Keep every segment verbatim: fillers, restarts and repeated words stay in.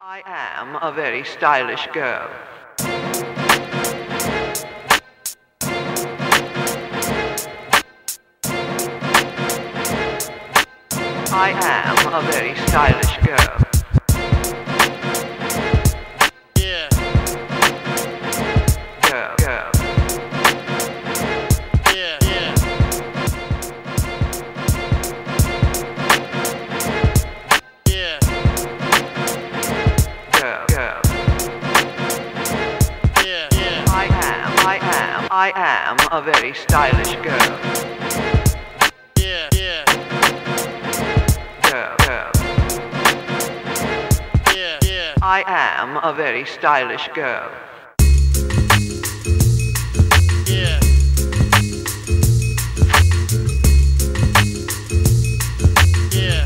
I am a very stylish girl. I am a very stylish girl. Yeah. Girl, girl. Yeah, yeah. Yeah. Girl, girl. Yeah, yeah. I am, I am, I am a very stylish girl. Yeah, yeah. Girl, girl. Yeah, yeah. I am a very stylish girl. Yeah. Yeah.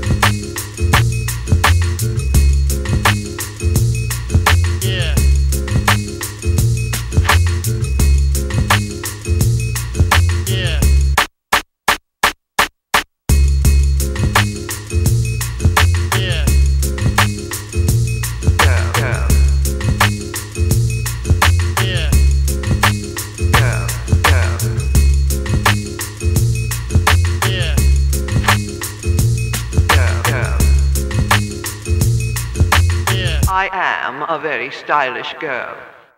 Yeah. Yeah. Yeah. Girl, girl. Yeah. Girl, girl. Yeah. Girl, girl. Yeah. I am a very stylish girl.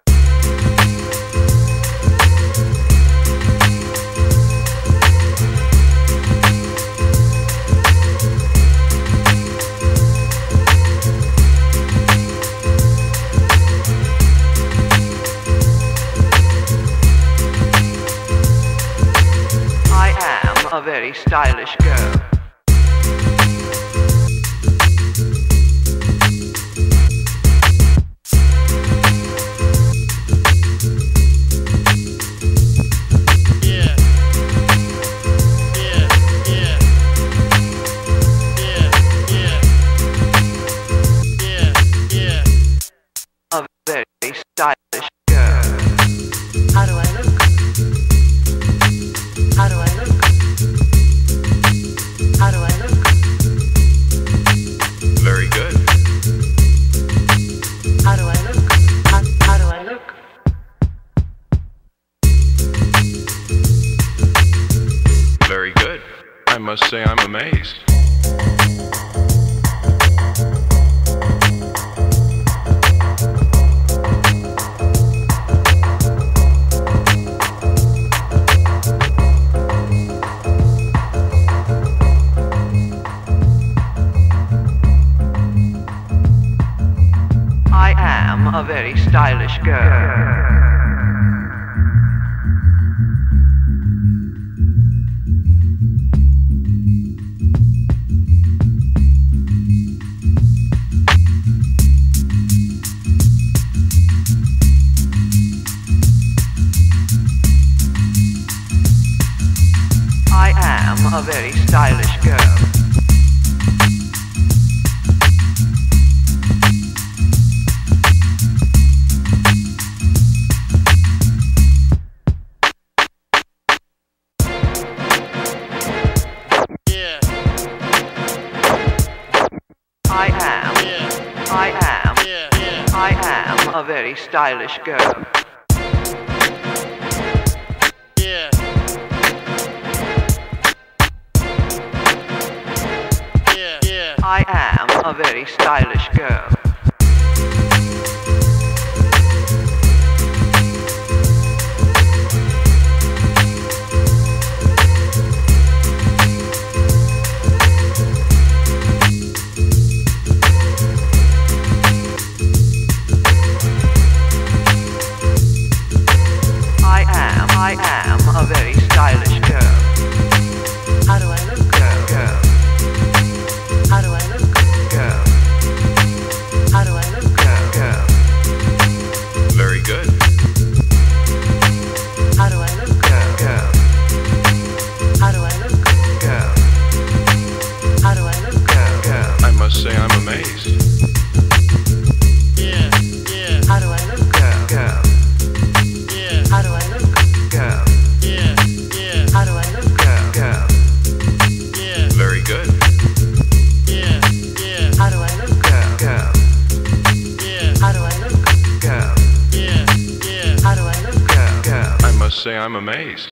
I am a very stylish girl. Yeah. Yeah. Yeah. Yeah. Yeah. Yeah. Yeah. A very stylish girl. How do I look? How do I look? How do I look? Very good. How do I look? How, how do I look? Very good. I must say I'm amazed. I am a very stylish girl. I am a very stylish girl. Yeah. I am, Yeah. I am, Yeah. Yeah. I am a very stylish girl. Yeah. Yeah. Yeah. I am a very stylish girl. I am, I am a very stylish girl. How do I look? Girl, girl, How do I look? girl. must say I'm amazed.